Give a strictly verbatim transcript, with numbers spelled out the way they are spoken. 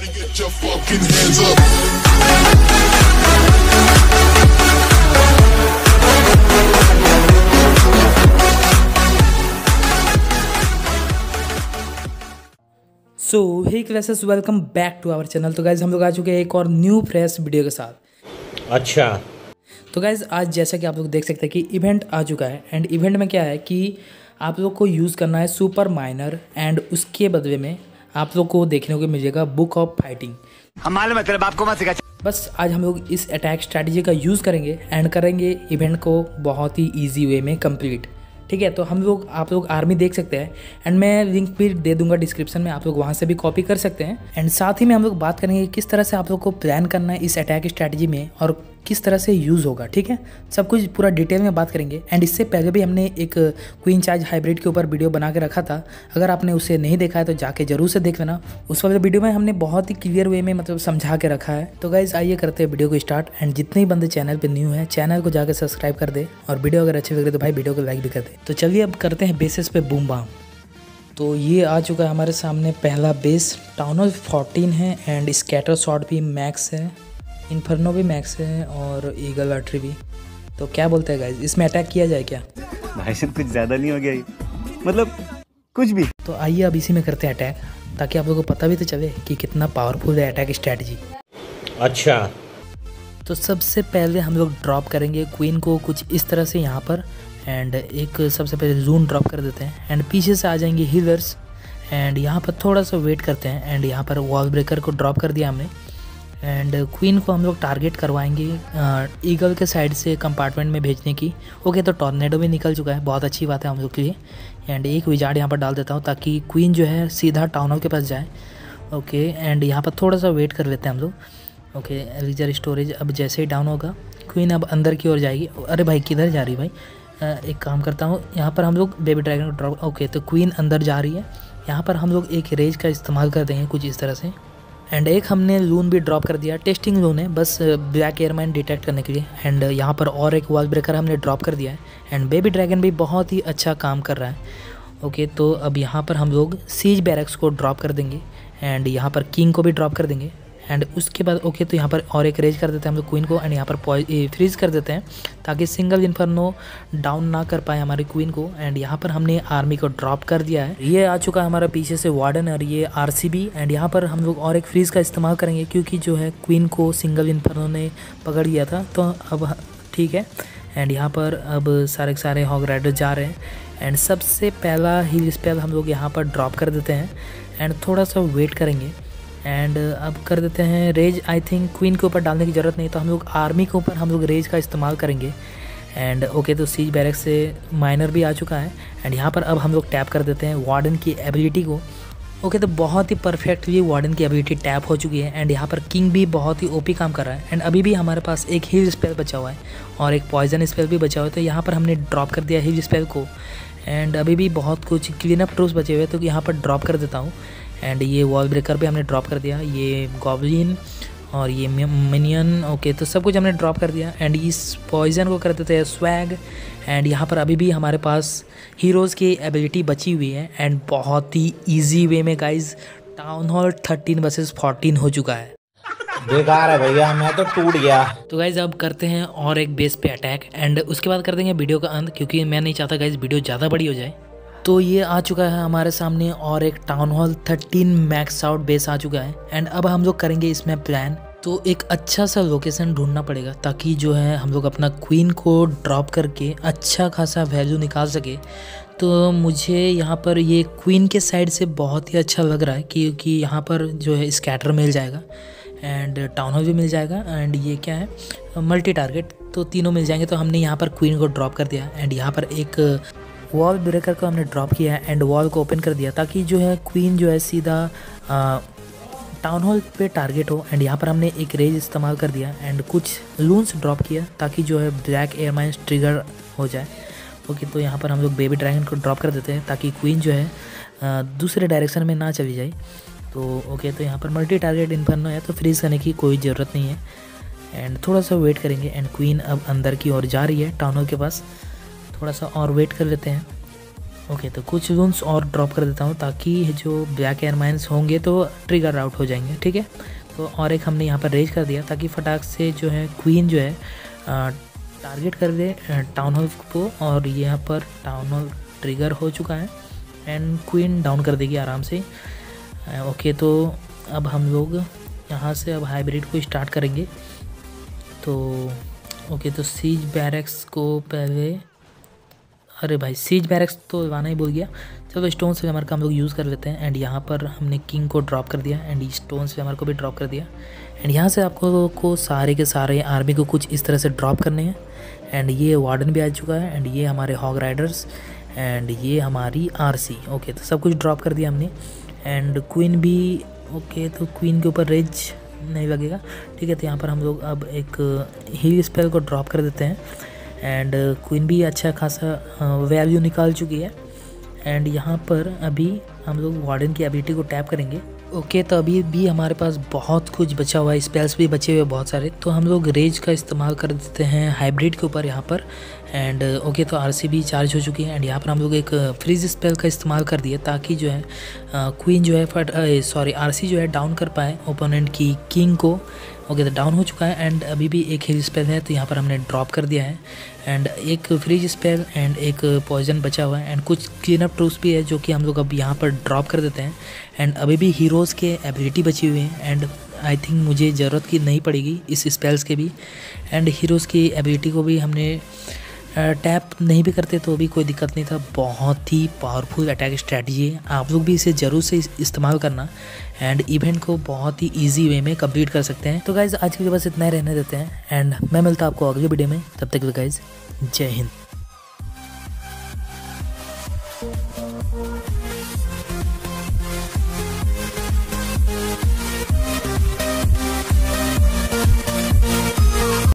So hey classes, welcome back to our channel. तो guys हम लोग आ चुके हैं एक और न्यू फ्रेश वीडियो के साथ। अच्छा, तो गाइज़ आज जैसा कि आप लोग देख सकते हैं कि इवेंट आ चुका है एंड इवेंट में क्या है कि आप लोग को यूज़ करना है सुपर माइनर एंड उसके बदले में आप लोग को देखने को मिलेगा बुक ऑफ फाइटिंग। हम मालूम है तेरे बाप को मत सिखा। बस आज हम लोग इस अटैक स्ट्रैटेजी का यूज़ करेंगे एंड करेंगे इवेंट को बहुत ही ईजी वे में कंप्लीट। ठीक है, तो हम लोग आप लोग आर्मी देख सकते हैं एंड मैं लिंक भी दे दूंगा डिस्क्रिप्शन में, आप लोग वहाँ से भी कॉपी कर सकते हैं। एंड साथ ही में हम लोग बात करेंगे किस तरह से आप लोग को प्लान करना है इस अटैक स्ट्रैटेजी में और किस तरह से यूज़ होगा। ठीक है, सब कुछ पूरा डिटेल में बात करेंगे। एंड इससे पहले भी हमने एक क्वीन चार्ज हाइब्रिड के ऊपर वीडियो बना के रखा था, अगर आपने उसे नहीं देखा है तो जाके जरूर से देख लेना। उस वाले वीडियो में हमने बहुत ही क्लियर वे में मतलब समझा के रखा है। तो गाइज आइए करते हैं वीडियो को स्टार्ट। एंड जितने ही बंदे चैनल पर न्यू है चैनल को जाकर सब्सक्राइब कर दे और वीडियो अगर अच्छी लग रही तो भाई वीडियो को लाइक भी कर दे। तो चलिए अब करते हैं बेसिस पे बूम बाम। तो ये आ चुका है हमारे सामने पहला बेस। टाउन हॉल फोर्टीन है एंड स्कैटर शॉट भी मैक्स है, इन्फर्नो भी मैक्स है और ईगल आर्टरी भी। तो क्या बोलते हैं गाइज, इसमें अटैक किया जाए क्या? भाई साहब कुछ ज़्यादा नहीं हो गया ये? मतलब कुछ भी। तो आइए अब इसी में करते हैं अटैक, ताकि आप लोगों को पता भी तो चले कि कितना पावरफुल है अटैक स्ट्रैटेजी। अच्छा, तो सबसे पहले हम लोग ड्रॉप करेंगे क्वीन को कुछ इस तरह से यहाँ पर एंड एक सबसे पहले जून ड्रॉप कर देते हैं एंड पीछे से आ जाएंगे हीलर्स एंड यहाँ पर थोड़ा सा वेट करते हैं एंड यहाँ पर वॉल ब्रेकर को ड्रॉप कर दिया हमने एंड क्वीन को हम लोग टारगेट करवाएंगे ईगल के साइड से कंपार्टमेंट में भेजने की। ओके, तो टॉर्नेडो भी निकल चुका है, बहुत अच्छी बात है हम लोग के लिए। एंड एक विजार्ड यहाँ पर डाल देता हूँ ताकि क्वीन जो है सीधा टाउन हॉल के पास जाए। ओके, एंड यहाँ पर थोड़ा सा वेट कर लेते हैं हम लोग। ओके, रीजर स्टोरेज अब जैसे ही डाउन होगा क्वीन अब अंदर की ओर जाएगी। अरे भाई किधर जा रही भाई? एक काम करता हूँ, यहाँ पर हम लोग बेबी ड्रैगन को ड्रॉप। ओके, तो क्वीन अंदर जा रही है। यहाँ पर हम लोग एक रेज का इस्तेमाल कर देंगे कुछ इस तरह से एंड एक हमने लून भी ड्रॉप कर दिया, टेस्टिंग लून है बस ब्लैक एयरमाइन डिटेक्ट करने के लिए। एंड यहाँ पर और एक वॉल ब्रेकर हमने ड्रॉप कर दिया है एंड बेबी ड्रैगन भी बहुत ही अच्छा काम कर रहा है। ओके, तो अब यहाँ पर हम लोग सीज बैरक्स को ड्रॉप कर देंगे एंड यहाँ पर किंग को भी ड्रॉप कर देंगे एंड उसके बाद ओके तो यहाँ पर और एक रेज कर देते हैं हम लोग क्वीन को एंड यहाँ पर फ्रीज कर देते हैं ताकि सिंगल इन्फर्नो डाउन ना कर पाए हमारी क्वीन को। एंड यहाँ पर हमने आर्मी को ड्रॉप कर दिया है। ये आ चुका है हमारा पीछे से वार्डन और ये आरसीबी एंड यहाँ पर हम लोग और एक फ्रीज का इस्तेमाल करेंगे क्योंकि जो है क्वीन को सिंगल इन्फर्नो ने पकड़ लिया था। तो अब ठीक है एंड यहाँ पर अब सारे सारे हॉग राइडर जा रहे हैं एंड सबसे पहला हील स्पेल हम लोग यहाँ पर ड्रॉप कर देते हैं एंड थोड़ा सा वेट करेंगे एंड अब कर देते हैं रेज। आई थिंक क्वीन के ऊपर डालने की ज़रूरत नहीं, तो हम लोग आर्मी के ऊपर हम लोग रेज का इस्तेमाल करेंगे। एंड ओके, तो सीज बैरक से माइनर भी आ चुका है एंड यहाँ पर अब हम लोग टैप कर देते हैं वार्डन की एबिलिटी को। ओके, तो बहुत ही परफेक्टली वार्डन की एबिलिटी टैप हो चुकी है एंड यहाँ पर किंग भी बहुत ही ओपी काम कर रहा है एंड अभी भी हमारे पास एक हील स्पेल बचा हुआ है और एक पॉइजन स्पेल भी बचा हुआ है। तो यहाँ पर हमने ड्रॉप कर दिया हील स्पेल को एंड अभी भी बहुत कुछ क्लीन अप ट्रूप्स बचे हुए हैं, तो यहाँ पर ड्रॉप कर देता हूँ। एंड ये वॉल ब्रेकर भी हमने ड्रॉप कर दिया, ये गॉब्लिन और ये मिनियन। ओके, तो सब कुछ हमने ड्रॉप कर दिया एंड इस पॉइजन को कर देते हैं स्वैग। एंड यहाँ पर अभी भी हमारे पास हीरोज़ की एबिलिटी बची हुई है एंड बहुत ही इजी वे में guys town hall thirteen versus fourteen हो चुका है। बेकार है भैया, मैं तो टूट गया। तो गाइज अब करते हैं और एक बेस पे अटैक एंड उसके बाद कर देंगे वीडियो का अंत, क्योंकि मैं नहीं चाहता गाइज वीडियो ज़्यादा बड़ी हो जाए। तो ये आ चुका है हमारे सामने और एक town hall thirteen max out base आ चुका है एंड अब हम लोग करेंगे इसमें प्लान। तो एक अच्छा सा लोकेशन ढूंढना पड़ेगा ताकि जो है हम लोग अपना क्वीन को ड्रॉप करके अच्छा खासा वैल्यू निकाल सके। तो मुझे यहाँ पर ये क्वीन के साइड से बहुत ही अच्छा लग रहा है क्योंकि यहाँ पर जो है स्कैटर मिल जाएगा एंड टाउन हॉल भी मिल जाएगा एंड ये क्या है मल्टी टारगेट, तो तीनों मिल जाएंगे। तो हमने यहाँ पर क्वीन को ड्रॉप कर दिया एंड यहाँ पर एक वॉल ब्रेकर को हमने ड्रॉप किया एंड वॉल को ओपन कर दिया ताकि जो है क्वीन जो है सीधा टाउन हॉल पे टारगेट हो। एंड यहाँ पर हमने एक रेज इस्तेमाल कर दिया एंड कुछ लून्स ड्रॉप किया ताकि जो है ब्लैक एयरमाइंस ट्रिगर हो जाए। ओके, तो यहाँ पर हम लोग बेबी ड्रैगन को ड्रॉप कर देते हैं ताकि क्वीन जो है आ, दूसरे डायरेक्शन में ना चली जाए। तो ओके, तो यहाँ पर मल्टी टारगेट इन्फर्नो है तो फ्रीज करने की कोई ज़रूरत नहीं है एंड थोड़ा सा वेट करेंगे। एंड क्वीन अब अंदर की ओर जा रही है टाउन हॉल के पास, थोड़ा सा और वेट कर लेते हैं। ओके तो कुछ रून्स और ड्रॉप कर देता हूँ ताकि जो ब्लैक एयरमाइंस होंगे तो ट्रिगर आउट हो जाएंगे, ठीक है। तो और एक हमने यहाँ पर रेज कर दिया ताकि फटाक से जो है क्वीन जो है टारगेट कर दे टाउन हॉल को, और यहाँ पर टाउन हॉल ट्रिगर हो चुका है एंड क्वीन डाउन कर देगी आराम से। ओके तो अब हम लोग यहाँ से अब हाइब्रिड को स्टार्ट करेंगे। तो ओके तो सीज बैरक्स को पहले, अरे भाई सीज बैरक्स तो लाना ही भूल गया। चलो स्टोन स्लैमर का हम लोग यूज़ कर लेते हैं एंड यहाँ पर हमने किंग को ड्रॉप कर दिया एंड स्टोन स्लैमर को भी ड्रॉप कर दिया। एंड यहाँ से आपको को सारे के सारे आर्मी को कुछ इस तरह से ड्रॉप करने हैं। एंड ये वार्डन भी आ चुका है एंड ये हमारे हॉग राइडर्स एंड ये हमारी आरसी। ओके तो सब कुछ ड्रॉप कर दिया हमने एंड क्वीन भी। ओके तो क्वीन के ऊपर रेज नहीं लगेगा, ठीक है। तो यहाँ पर हम लोग अब एक हील स्पेल को ड्रॉप कर देते हैं एंड क्वीन भी अच्छा खासा वैल्यू निकाल चुकी है। एंड यहाँ पर अभी हम लोग वार्डन की एबिलिटी को टैप करेंगे। ओके तो अभी भी हमारे पास बहुत कुछ बचा हुआ है, स्पेल्स भी बचे हुए बहुत सारे, तो हम लोग रेज का इस्तेमाल कर देते हैं हाइब्रिड के ऊपर यहाँ पर। एंड ओके तो आरसी भी चार्ज हो चुकी है एंड यहाँ पर हम लोग एक फ्रीज स्पेल का इस्तेमाल कर दिया ताकि जो है क्वीन जो है फट सॉरी आरसी जो है डाउन कर पाए ओपोनेंट की किंग को। ओके तो डाउन हो चुका है एंड अभी भी एक हील स्पेल है तो यहाँ पर हमने ड्रॉप कर दिया है एंड एक फ्रीज स्पेल एंड एक पॉइजन बचा हुआ है एंड कुछ क्लीन अप ट्रूप्स भी है जो कि हम लोग अब यहाँ पर ड्रॉप कर देते हैं। एंड अभी भी हीरोज़ के एबिलिटी बची हुई है एंड आई थिंक मुझे ज़रूरत की नहीं पड़ेगी इस स्पेल्स के भी। एंड हीरोज़ की एबिलिटी को भी हमने टैप नहीं भी करते तो भी कोई दिक्कत नहीं था। बहुत ही पावरफुल अटैक स्ट्रैटेजी है, आप लोग भी इसे ज़रूर से इस्तेमाल करना एंड इवेंट को बहुत ही इजी वे में कंप्लीट कर सकते हैं। तो गाइज़ आज के लिए बस इतना ही रहने देते हैं एंड मैं मिलता हूँ आपको अगले वीडियो में, तब तक गाइज़ जय हिंद।